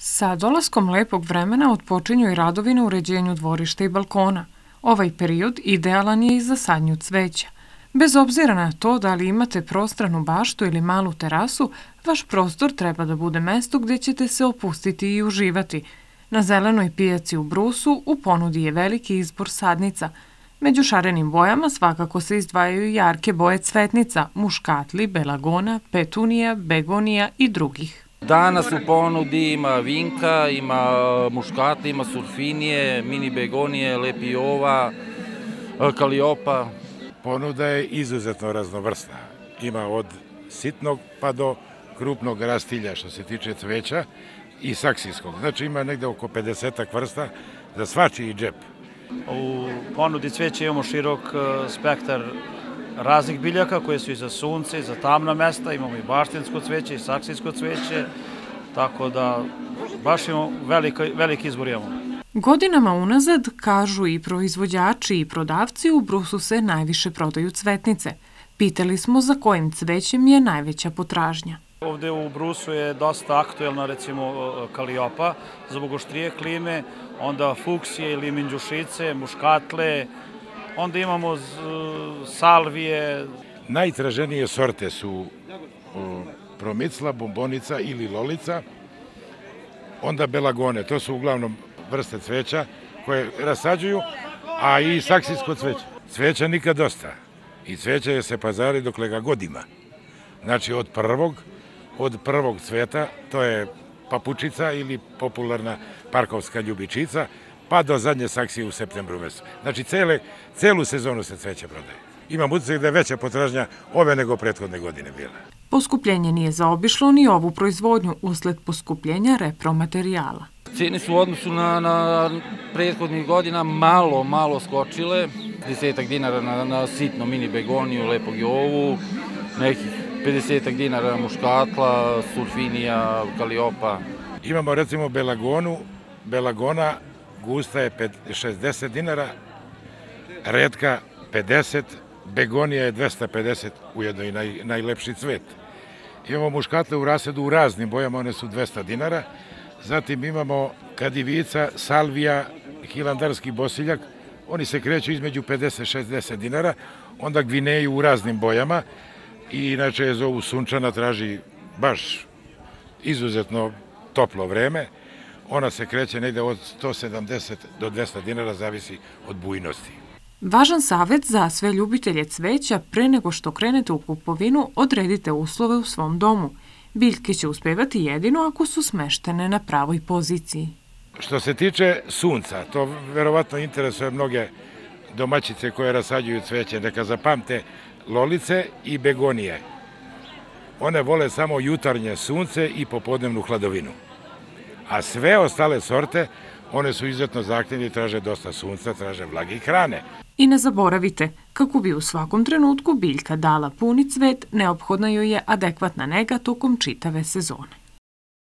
Sa dolaskom lepog vremena otpočinju i radovi na uređenju dvorišta i balkona. Ovaj period idealan je i za sadnju cveća. Bez obzira na to da li imate prostranu baštu ili malu terasu, vaš prostor treba da bude mesto gdje ćete se opustiti i uživati. Na zelenoj pijaci u Brusu u ponudi je veliki izbor sadnica. Među šarenim bojama svakako se izdvajaju jarke boje cvetnica, muškatli, belagona, petunija, begonija i drugih. Danas u ponudi ima vinka, ima muškatli, ima surfinije, mini begonije, lepijova, kaliopa. Ponuda je izuzetno raznovrsna. Ima od sitnog pa do krupnog rastilja što se tiče cveća i saksijskog. Znači ima negde oko 50 vrsta za svačiji džep. U ponudi cveća imamo širok spektar raznih biljaka koje su i za sunce, i za tamna mesta, imamo i baštinsko cveće i saksijsko cveće, tako da baš imamo veliki izbor imamo. Godinama unazad, kažu i proizvođači i prodavci, u Brusu se najviše prodaju cvetnice. Pitali smo za kojim cvećem je najveća potražnja. Ovde u Brusu je dosta aktuelna recimo kaliopa zbog oštrije klime, onda fuksije ili minđušice, muškatle, onda imamo salvije. Najtraženije sorte su promicla, bombonica ili lolica, onda belagone, to su uglavnom vrste cveća koje rasađuju, a i saksijsko cveće. Cveća nikad dosta i cveće se pazari dokle ga god ima. Znači od prvog cveta, to je papučica ili popularna parkovska ljubičica, pa do zadnje saksije u septembru mesecu. Znači celu sezonu se cveće prodaje. Imam utisak da je veća potražnja ove nego prethodne godine bila. Poskupljenje nije zaobišlo ni ovu proizvodnju usled poskupljenja repromaterijala. Cene su u odnosu na prethodnih godina malo skočile. 10 dinara na sitno mini begoniju, lepog jovu, nekih 50 dinara muškatla, surfinija, kaliopa. Imamo recimo belagona gusta je 60 dinara, retka 50, begonija je 250, ujedno i najlepši cvet. Imamo muškatle u rasedu u raznim bojama, one su 200 dinara. Zatim imamo kadivica, salvija, hilandarski bosiljak, oni se kreću između 50-60 dinara, onda gvineji u raznim bojama i inače je zovu sunčana, traži baš izuzetno toplo vreme. Ona se kreće negde od 170 do 200 dinara, zavisi od bujnosti. Važan savjet za sve ljubitelje cveća: pre nego što krenete u kupovinu, odredite uslove u svom domu. Biljke će uspevati jedino ako su smeštene na pravoj poziciji. Što se tiče sunca, to verovatno interesuje mnoge domaćice koje rasađuju cveće, neka zapamte lolice i begonije. One vole samo jutarnje sunce i popodnevnu hladovinu. A sve ostale sorte, one su izuzetno zahtjevne i traže dosta sunca, traže vlage i hrane. I ne zaboravite, kako bi u svakom trenutku biljka dala puni cvet, neophodna joj je adekvatna nega tokom čitave sezone.